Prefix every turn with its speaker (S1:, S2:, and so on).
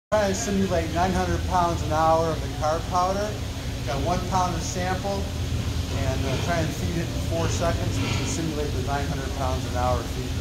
S1: Trying to simulate 900 pounds an hour of the carb powder. Got 1 pound of sample and trying to feed it in 4 seconds, which can simulate the 900 pounds an hour feed.